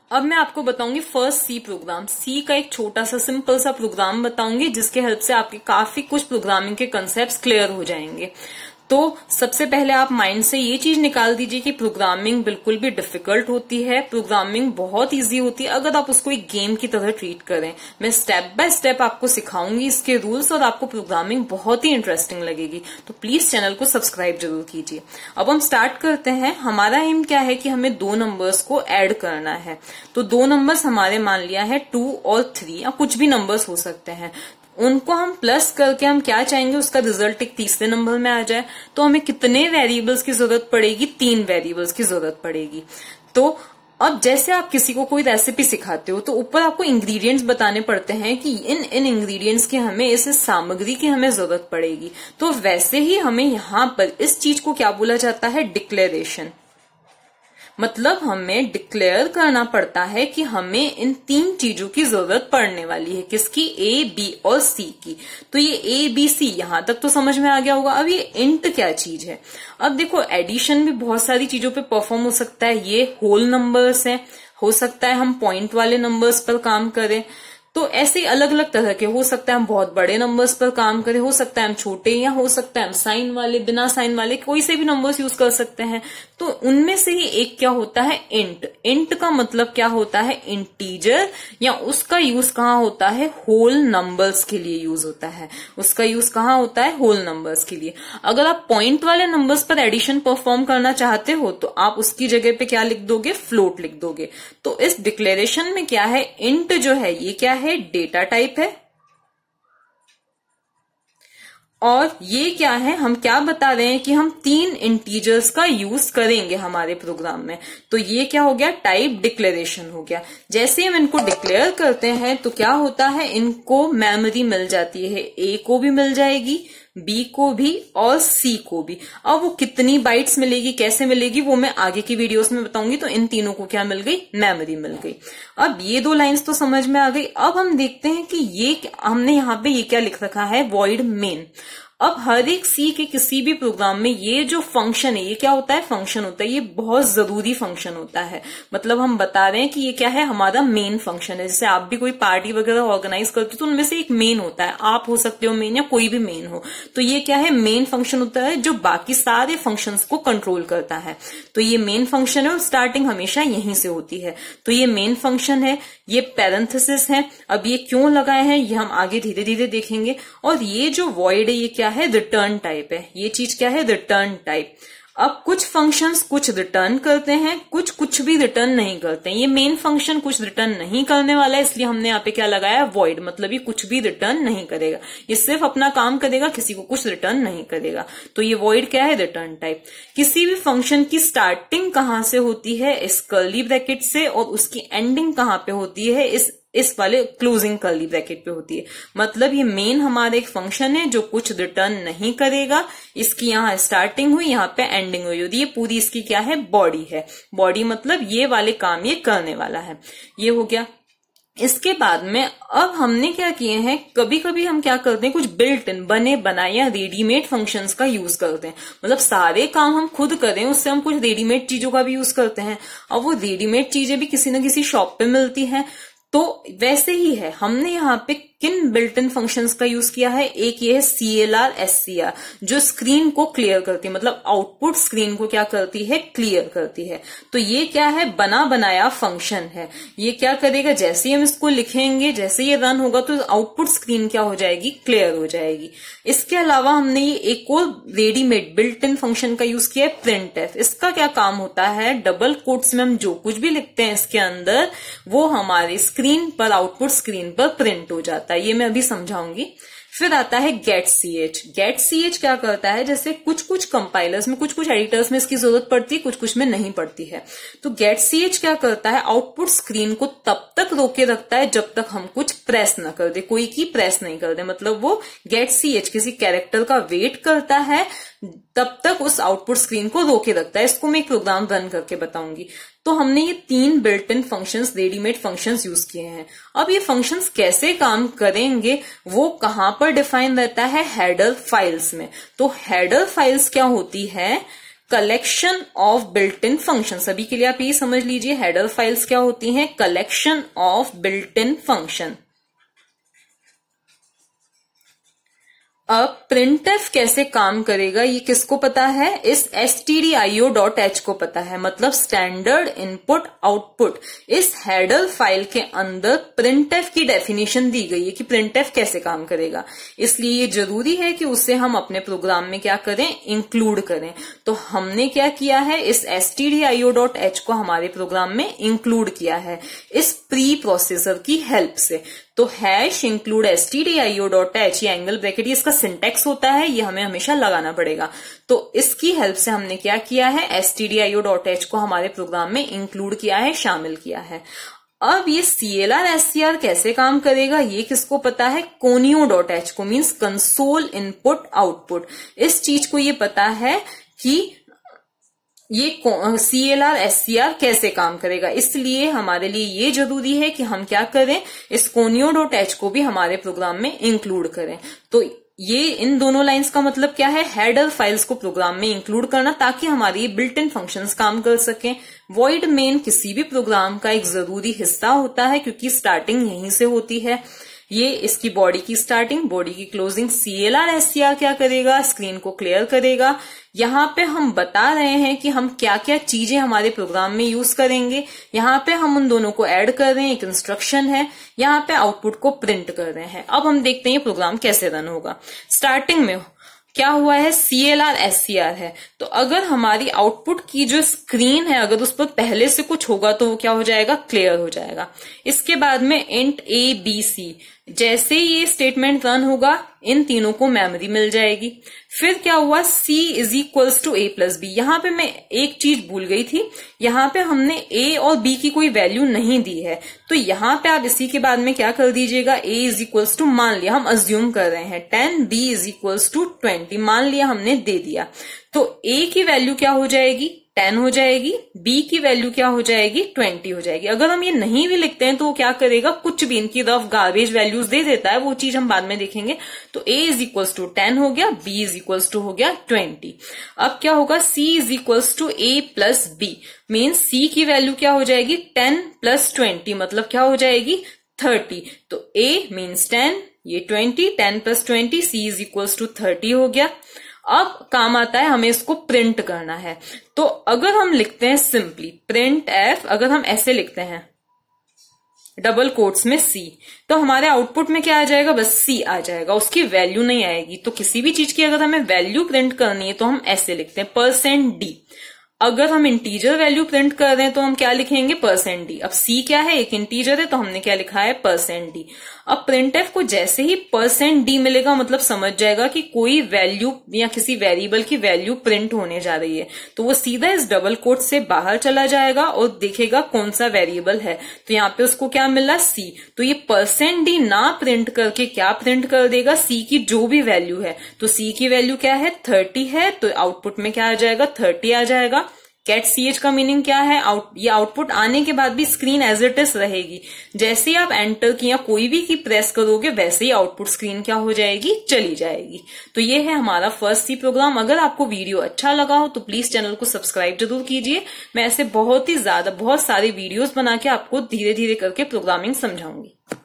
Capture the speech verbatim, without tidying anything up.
अब मैं आपको बताऊंगी फर्स्ट सी प्रोग्राम। सी का एक छोटा सा सिंपल सा प्रोग्राम बताऊंगी जिसके हेल्प से आपके काफी कुछ प्रोग्रामिंग के कंसेप्ट्स क्लियर हो जाएंगे। तो सबसे पहले आप माइंड से ये चीज निकाल दीजिए कि प्रोग्रामिंग बिल्कुल भी डिफिकल्ट होती है, प्रोग्रामिंग बहुत इजी होती है अगर आप उसको एक गेम की तरह ट्रीट करें। मैं स्टेप बाय स्टेप आपको सिखाऊंगी इसके रूल्स और आपको प्रोग्रामिंग बहुत ही इंटरेस्टिंग लगेगी। तो प्लीज चैनल को सब्सक्राइब जरूर कीजिए। अब हम स्टार्ट करते हैं। हमारा एम क्या है कि हमें दो नंबर्स को ऐड करना है। तो दो नंबर्स हमारे मान लिया है टू और थ्री, या कुछ भी नंबर्स हो सकते हैं, उनको हम प्लस करके हम क्या चाहेंगे उसका रिजल्ट एक तीसरे नंबर में आ जाए। तो हमें कितने वेरिएबल्स की जरूरत पड़ेगी? तीन वेरिएबल्स की जरूरत पड़ेगी। तो अब जैसे आप किसी को कोई रेसिपी सिखाते हो तो ऊपर आपको इंग्रेडिएंट्स बताने पड़ते हैं कि इन इन इंग्रेडिएंट्स की हमें इस सामग्री की हमें जरूरत पड़ेगी। तो वैसे ही हमें यहाँ पर इस चीज को क्या बोला जाता है? डिक्लेरेशन। मतलब हमें डिक्लेयर करना पड़ता है कि हमें इन तीन चीजों की जरूरत पड़ने वाली है। किसकी? ए, बी और सी की। तो ये ए, बी, सी यहां तक तो समझ में आ गया होगा। अब ये इंट क्या चीज है? अब देखो एडिशन भी बहुत सारी चीजों पे परफॉर्म हो सकता है। ये होल नंबर्स है, हो सकता है हम पॉइंट वाले नंबर्स पर काम करें। तो ऐसे अलग अलग तरह के हो सकता है हम बहुत बड़े नंबर्स पर काम करें, हो सकता है हम छोटे, या हो सकता है हम साइन वाले, बिना साइन वाले, कोई से भी नंबर्स यूज कर सकते हैं। तो उनमें से ही एक क्या होता है? इंट। इंट का मतलब क्या होता है? इंटीजर, या उसका यूज कहाँ होता है? होल नंबर्स के लिए यूज होता है। उसका यूज कहाँ होता है? होल नंबर्स के लिए। अगर आप पॉइंट वाले नंबर्स पर एडिशन परफॉर्म करना चाहते हो तो आप उसकी जगह पे क्या लिख दोगे? फ्लोट लिख दोगे। तो इस डिक्लेरेशन में क्या है? इंट जो है ये क्या है? डेटा टाइप है। और ये क्या है? हम क्या बता रहे हैं कि हम तीन इंटीजर्स का यूज करेंगे हमारे प्रोग्राम में। तो ये क्या हो गया? टाइप डिक्लेरेशन हो गया। जैसे हम इनको डिक्लेयर करते हैं तो क्या होता है? इनको मेमोरी मिल जाती है। ए को भी मिल जाएगी, बी को भी और सी को भी। अब वो कितनी बाइट्स मिलेगी, कैसे मिलेगी, वो मैं आगे की वीडियोस में बताऊंगी। तो इन तीनों को क्या मिल गई? मेमोरी मिल गई। अब ये दो लाइंस तो समझ में आ गई। अब हम देखते हैं कि ये हमने यहाँ पे ये क्या लिख रखा है? Void main. अब हर एक सी के किसी भी प्रोग्राम में ये जो फंक्शन है ये क्या होता है? फंक्शन होता है। ये बहुत जरूरी फंक्शन होता है। मतलब हम बता रहे हैं कि ये क्या है? हमारा मेन फंक्शन है। जैसे आप भी कोई पार्टी वगैरह ऑर्गेनाइज करते हो तो उनमें से एक मेन होता है। आप हो सकते हो मेन, या कोई भी मेन हो। तो ये क्या है? मेन फंक्शन होता है जो बाकी सारे फंक्शंस को कंट्रोल करता है। तो ये मेन फंक्शन है और स्टार्टिंग हमेशा यहीं से होती है। तो ये मेन फंक्शन है। ये पैरेंथेसिस है। अब ये क्यों लगाए हैं ये हम आगे धीरे धीरे देखेंगे। और ये जो वॉइड है ये क्या है? रिटर्न टाइप है। ये चीज क्या है? Return type. अब कुछ फंक्शंस कुछ रिटर्न करते हैं, कुछ कुछ भी रिटर्न नहीं करते हैं। ये मेन फंक्शन कुछ रिटर्न नहीं करने वाला है, इसलिए हमने यहाँ पे क्या लगाया? वॉइड। मतलब ये कुछ भी रिटर्न नहीं करेगा, ये सिर्फ अपना काम करेगा, किसी को कुछ रिटर्न नहीं करेगा। तो ये वॉइड क्या है? Return type. किसी भी फंक्शन की स्टार्टिंग कहाँ से होती है? इस कर्ली ब्रैकेट से, और उसकी एंडिंग कहाँ पे होती है? इस इस वाले क्लोजिंग कर्ली ब्रैकेट पे होती है। मतलब ये मेन हमारा एक फंक्शन है जो कुछ रिटर्न नहीं करेगा। इसकी यहाँ स्टार्टिंग हुई, यहाँ पे एंडिंग हुई होती है। ये पूरी इसकी क्या है? बॉडी है। बॉडी मतलब ये वाले काम ये करने वाला है। ये हो गया। इसके बाद में अब हमने क्या किए हैं? कभी कभी हम क्या करते हैं? कुछ बिल्ट इन बने बनाए या रेडीमेड फंक्शंस का यूज करते हैं। मतलब सारे काम हम खुद करें उससे हम कुछ रेडीमेड चीजों का भी यूज करते हैं। अब वो रेडीमेड चीजें भी किसी न किसी शॉप पे मिलती हैं। तो वैसे ही है, हमने यहाँ पे किन बिल्ट इन फंक्शंस का यूज किया है? एक ये है C L R S C R, जो स्क्रीन को क्लियर करती है। मतलब आउटपुट स्क्रीन को क्या करती है? क्लियर करती है। तो ये क्या है? बना बनाया फंक्शन है। ये क्या करेगा? जैसे ही हम इसको लिखेंगे, जैसे ये रन होगा तो आउटपुट स्क्रीन क्या हो जाएगी? क्लियर हो जाएगी। इसके अलावा हमने ये एक और रेडीमेड बिल्ट इन फंक्शन का यूज किया है, प्रिंट एफ। इसका क्या काम होता है? डबल कोट्स में हम जो कुछ भी लिखते हैं इसके अंदर, वो हमारे स्क्रीन पर, आउटपुट स्क्रीन पर प्रिंट हो जाता है। ये मैं अभी समझाऊंगी। फिर आता है get C H. Get C H क्या करता है? जैसे कुछ कुछ कंपाइलर्स में, कुछ कुछ एडिटर्स में इसकी जरूरत पड़ती है, कुछ कुछ में नहीं पड़ती है। तो गेट सी एच क्या करता है? आउटपुट स्क्रीन को तब तक रोके रखता है जब तक हम कुछ प्रेस ना कर दे, कोई की प्रेस नहीं कर दे। मतलब वो गेट सी एच किसी कैरेक्टर का वेट करता है, तब तक उस आउटपुट स्क्रीन को रोके रखता है। इसको मैं एक प्रोग्राम रन करके बताऊंगी। तो हमने ये तीन built in functions, readymade functions use किए हैं। अब ये फंक्शंस कैसे काम करेंगे वो कहां पर डिफाइन रहता है? हेडर फाइल्स में। तो हेडर फाइल्स क्या होती है? Collection of built in function. सभी के लिए आप ये समझ लीजिए हेडर फाइल्स क्या होती हैं, collection of built in function. अब printf कैसे काम करेगा ये किसको पता है, इस stdio.h को पता है, मतलब स्टैंडर्ड इनपुट आउटपुट। इस हेडर फाइल के अंदर printf की डेफिनेशन दी गई है कि printf कैसे काम करेगा, इसलिए ये जरूरी है कि उसे हम अपने प्रोग्राम में क्या करें, इंक्लूड करें। तो हमने क्या किया है, इस stdio.h को हमारे प्रोग्राम में इंक्लूड किया है इस प्री प्रोसेसर की हेल्प से। तो हैश इंक्लूड stdio.h, ये एंगल ब्रैकेट, ये इसका सिंटेक्स होता है, ये हमें हमेशा लगाना पड़ेगा। तो इसकी हेल्प से हमने क्या किया है, stdio.h को हमारे प्रोग्राम में इंक्लूड किया है, शामिल किया है। अब ये clr scr कैसे काम करेगा ये किसको पता है, conio.h को, मीन्स कंसोल इनपुट आउटपुट। इस चीज को ये पता है कि ये clr scr कैसे काम करेगा, इसलिए हमारे लिए ये जरूरी है कि हम क्या करें, इस conio.h को भी हमारे प्रोग्राम में इंक्लूड करें। तो ये इन दोनों लाइंस का मतलब क्या है, हेडर फाइल्स को प्रोग्राम में इंक्लूड करना ताकि हमारी बिल्ट इन फंक्शंस काम कर सकें। वॉइड मेन किसी भी प्रोग्राम का एक जरूरी हिस्सा होता है क्योंकि स्टार्टिंग यहीं से होती है। ये इसकी बॉडी की स्टार्टिंग, बॉडी की क्लोजिंग। clr scr क्या करेगा, स्क्रीन को क्लियर करेगा। यहाँ पे हम बता रहे हैं कि हम क्या क्या चीजें हमारे प्रोग्राम में यूज करेंगे। यहाँ पे हम उन दोनों को ऐड कर रहे हैं, एक इंस्ट्रक्शन है। यहाँ पे आउटपुट को प्रिंट कर रहे हैं। अब हम देखते हैं ये प्रोग्राम कैसे रन होगा। स्टार्टिंग में क्या हुआ है, clr scr है, तो अगर हमारी आउटपुट की जो स्क्रीन है अगर उस पर पहले से कुछ होगा तो वो क्या हो जाएगा, क्लियर हो जाएगा। इसके बाद में इंट a b c, जैसे ये स्टेटमेंट रन होगा इन तीनों को मेमोरी मिल जाएगी। फिर क्या हुआ, c is equals to A plus B. यहाँ पे मैं एक चीज भूल गई थी, यहाँ पे हमने a और b की कोई वैल्यू नहीं दी है, तो यहाँ पे आप इसी के बाद में क्या कर दीजिएगा, a इज इक्वल्स टू, मान लिया हम अज्यूम कर रहे हैं ten, b is equals to twenty, मान लिया हमने दे दिया, तो a की वैल्यू क्या हो जाएगी, टेन हो जाएगी, b की वैल्यू क्या हो जाएगी, ट्वेंटी हो जाएगी। अगर हम ये नहीं भी लिखते हैं तो वो क्या करेगा, कुछ भी इनकी रफ गार्बेज वैल्यूज दे देता है, वो चीज हम बाद में देखेंगे। तो a is equals to ten हो गया, b इज इक्वल्स टू हो गया ट्वेंटी। अब क्या होगा, c is equals to a plus b, means c की वैल्यू क्या हो जाएगी, टेन प्लस ट्वेंटी, मतलब क्या हो जाएगी, थर्टी। तो a मीन्स टेन, ये twenty, ten plus twenty, c is equals to thirty हो गया। अब काम आता है हमें इसको प्रिंट करना है, तो अगर हम लिखते हैं सिंपली प्रिंट f, अगर हम ऐसे लिखते हैं डबल कोट्स में c, तो हमारे आउटपुट में क्या आ जाएगा, बस c आ जाएगा, उसकी वैल्यू नहीं आएगी। तो किसी भी चीज की अगर हमें वैल्यू प्रिंट करनी है तो हम ऐसे लिखते हैं परसेंट d। अगर हम इंटीजर वैल्यू प्रिंट कर रहे हैं तो हम क्या लिखेंगे, परसेंट डी। अब c क्या है, एक इंटीजर है, तो हमने क्या लिखा है, परसेंट डी। अब printf को जैसे ही परसेंट डी मिलेगा मतलब समझ जाएगा कि कोई वैल्यू या किसी वेरिएबल की वैल्यू प्रिंट होने जा रही है, तो वो सीधा इस डबल कोट से बाहर चला जाएगा और देखेगा कौन सा वेरिएबल है। तो यहाँ पे उसको क्या मिला, c। तो ये परसेंट डी ना प्रिंट करके क्या प्रिंट कर देगा, c की जो भी वैल्यू है। तो c की वैल्यू क्या है, थर्टी है, तो आउटपुट में क्या आ जाएगा, थर्टी आ जाएगा। गेट सी एच का मीनिंग क्या है, आउट, ये आउटपुट आने के बाद भी स्क्रीन एज इट इज रहेगी। जैसे ही आप एंटर की या कोई भी की प्रेस करोगे वैसे ही आउटपुट स्क्रीन क्या हो जाएगी, चली जाएगी। तो ये है हमारा फर्स्ट सी प्रोग्राम। अगर आपको वीडियो अच्छा लगा हो तो प्लीज चैनल को सब्सक्राइब जरूर कीजिए। मैं ऐसे बहुत ही ज्यादा बहुत सारे वीडियोस बना के आपको धीरे धीरे करके प्रोग्रामिंग समझाऊंगी।